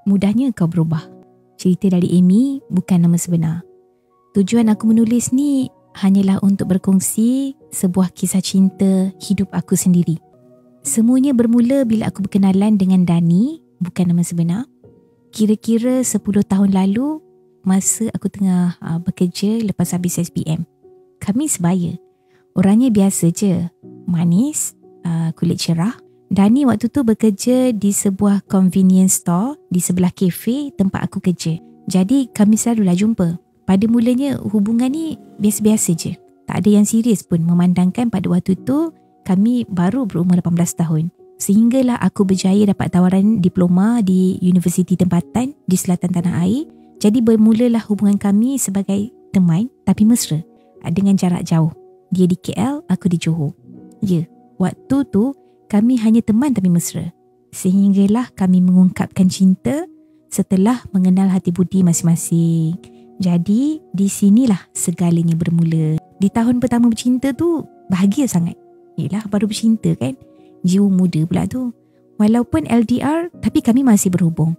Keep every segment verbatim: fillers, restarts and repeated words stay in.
Mudahnya kau berubah. Cerita dari Amy bukan nama sebenar. Tujuan aku menulis ni hanyalah untuk berkongsi sebuah kisah cinta hidup aku sendiri. Semuanya bermula bila aku berkenalan dengan Dani, bukan nama sebenar. Kira-kira sepuluh tahun lalu, masa aku tengah uh, bekerja lepas habis S P M. Kami sebaya. Orangnya biasa je. Manis, uh, kulit cerah. Dani waktu tu bekerja di sebuah convenience store di sebelah kafe tempat aku kerja. Jadi kami selalulah jumpa. Pada mulanya hubungan ni biasa-biasa je. Tak ada yang serius pun memandangkan pada waktu tu kami baru berumur lapan belas tahun. Sehinggalah aku berjaya dapat tawaran diploma di universiti tempatan di selatan tanah air. Jadi bermulalah hubungan kami sebagai teman tapi mesra dengan jarak jauh. Dia di K L, aku di Johor. Ya, waktu tu kami hanya teman tapi mesra. Sehinggalah kami mengungkapkan cinta setelah mengenal hati budi masing-masing. Jadi, di sinilah segalanya bermula. Di tahun pertama bercinta tu, bahagia sangat. Yelah, baru bercinta kan. Jiwa muda pula tu. Walaupun L D R, tapi kami masih berhubung.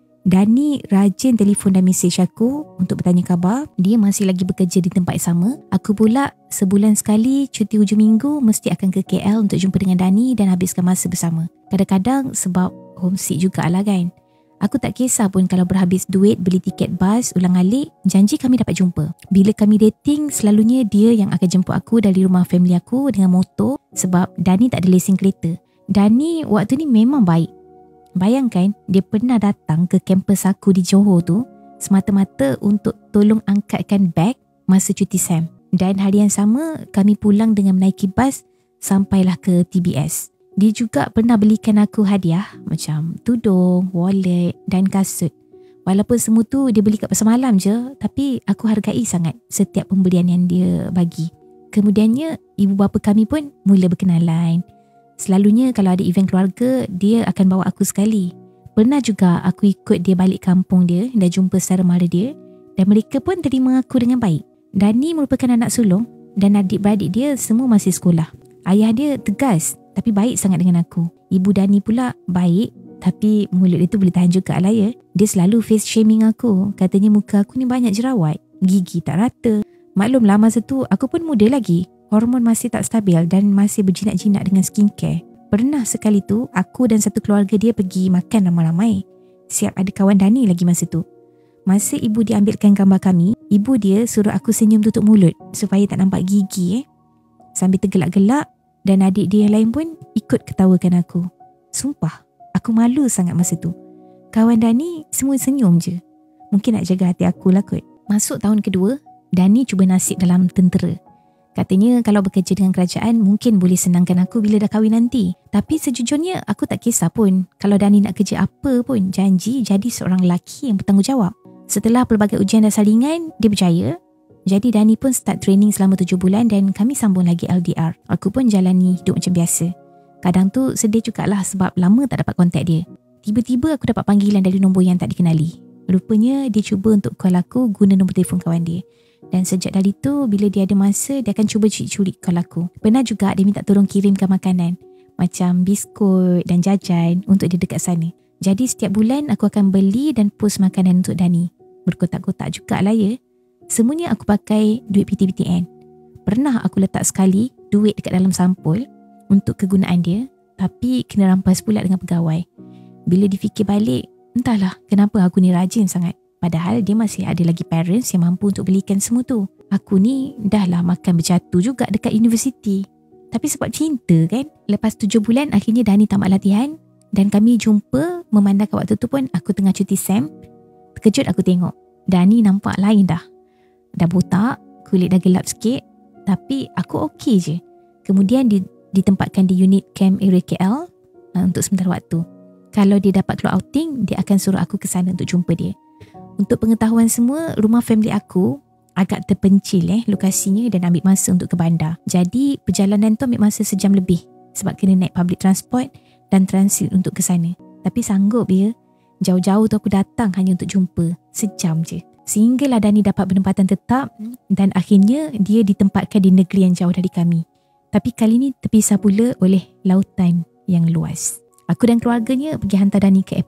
Dani rajin telefon dan mesej aku untuk bertanya khabar. Dia masih lagi bekerja di tempat sama. Aku pula sebulan sekali cuti hujung minggu mesti akan ke K L untuk jumpa dengan Dani dan habiskan masa bersama. Kadang-kadang sebab homesick jugalah kan. Aku tak kisah pun kalau berhabis duit beli tiket bas ulang-alik, janji kami dapat jumpa. Bila kami dating, selalunya dia yang akan jemput aku dari rumah family aku dengan motor sebab Dani tak ada lesen kereta. Dani waktu ni memang baik. Bayangkan, dia pernah datang ke kampus aku di Johor tu semata-mata untuk tolong angkatkan beg masa cuti SEM. Dan hari yang sama, kami pulang dengan menaiki bas sampailah ke T B S. Dia juga pernah belikan aku hadiah macam tudung, wallet dan kasut. Walaupun semua tu dia beli kat pasar malam je, tapi aku hargai sangat setiap pemberian yang dia bagi. Kemudiannya, ibu bapa kami pun mula berkenalan. Selalunya kalau ada event keluarga, dia akan bawa aku sekali. Pernah juga aku ikut dia balik kampung dia dan jumpa saudara mara dia dan mereka pun terima aku dengan baik. Dani merupakan anak sulung dan adik-beradik dia semua masih sekolah. Ayah dia tegas tapi baik sangat dengan aku. Ibu Dani pula baik tapi mulut dia tu boleh tahan juga lah ya. Dia selalu face shaming aku. Katanya muka aku ni banyak jerawat, gigi tak rata. Maklumlah masa tu aku pun muda lagi. Hormon masih tak stabil dan masih berjinak-jinak dengan skincare. Pernah sekali tu, aku dan satu keluarga dia pergi makan ramai-ramai. Siap ada kawan Dani lagi masa tu. Masa ibu dia ambilkan gambar kami, ibu dia suruh aku senyum tutup mulut supaya tak nampak gigi eh. Sambil tergelak-gelak dan adik dia yang lain pun ikut ketawakan aku. Sumpah, aku malu sangat masa tu. Kawan Dani semua senyum je. Mungkin nak jaga hati aku lah kot. Masuk tahun kedua, Dani cuba nasib dalam tentera. Katanya kalau bekerja dengan kerajaan mungkin boleh senangkan aku bila dah kahwin nanti. Tapi sejujurnya aku tak kisah pun. Kalau Dani nak kerja apa pun, janji jadi seorang lelaki yang bertanggungjawab. Setelah pelbagai ujian dan salingan, dia berjaya. Jadi Dani pun start training selama tujuh bulan dan kami sambung lagi L D R. Aku pun jalani hidup macam biasa. Kadang tu sedih jugalah sebab lama tak dapat kontak dia. Tiba-tiba aku dapat panggilan dari nombor yang tak dikenali. Rupanya dia cuba untuk call aku guna nombor telefon kawan dia. Dan sejak dari tu, bila dia ada masa, dia akan cuba curi-curi call aku. Pernah juga dia minta tolong kirimkan makanan macam biskut dan jajan untuk dia dekat sana. Jadi setiap bulan aku akan beli dan post makanan untuk Dani. Berkotak-kotak jugalah ya. Semuanya aku pakai duit P T P T N. Pernah aku letak sekali duit dekat dalam sampul untuk kegunaan dia, tapi kena rampas pula dengan pegawai. Bila difikir balik, entahlah kenapa aku ni rajin sangat. Padahal dia masih ada lagi parents yang mampu untuk belikan semua tu. Aku ni dah lah makan berjatuh juga dekat universiti. Tapi sebab cinta kan. Lepas tujuh bulan akhirnya Dani tamat latihan dan kami jumpa. Memandangkan waktu tu pun aku tengah cuti SEM. Terkejut aku tengok Dani nampak lain dah. Dah botak, kulit dah gelap sikit. Tapi aku okey je. Kemudian di, ditempatkan di unit camp area K L uh, untuk sementara waktu. Kalau dia dapat keluar outing, dia akan suruh aku ke sana untuk jumpa dia. Untuk pengetahuan semua, rumah family aku agak terpencil eh lokasinya dan ambil masa untuk ke bandar. Jadi perjalanan tu ambil masa sejam lebih sebab kena naik public transport dan transit untuk ke sana. Tapi sanggup ya. Jauh-jauh tu aku datang hanya untuk jumpa. Sejam je. Sehinggalah Dani dapat penempatan tetap dan akhirnya dia ditempatkan di negeri yang jauh dari kami. Tapi kali ni terpisah pula oleh lautan yang luas. Aku dan keluarganya pergi hantar Dani ke airport.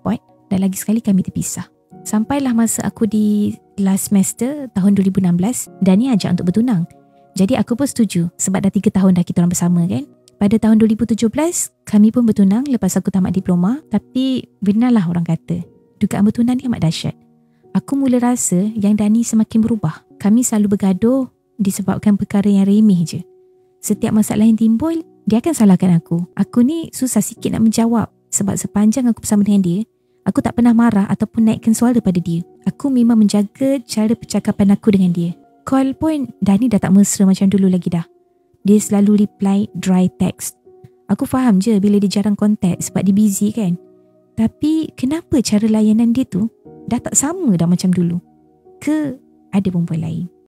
dan lagi sekali kami terpisah. Sampailah masa aku di last semester tahun dua ribu enam belas, Dani ajak untuk bertunang. Jadi aku pun setuju sebab dah tiga tahun dah kita orang bersama kan. Pada tahun dua ribu tujuh belas, kami pun bertunang lepas aku tamat diploma. Tapi benarlah orang kata, dugaan bertunang ni amat dahsyat. Aku mula rasa yang Dani semakin berubah. Kami selalu bergaduh disebabkan perkara yang remeh je. Setiap masalah yang timbul, dia akan salahkan aku. Aku ni susah sikit nak menjawab sebab sepanjang aku bersama dengan dia, aku tak pernah marah ataupun naikkan suara pada dia. Aku memang menjaga cara percakapan aku dengan dia. Call pun Dani dah tak mesra macam dulu lagi dah. Dia selalu reply dry text. Aku faham je bila dia jarang kontak sebab dia busy kan. Tapi kenapa cara layanan dia tu dah tak sama dah macam dulu? Ke ada perempuan lain?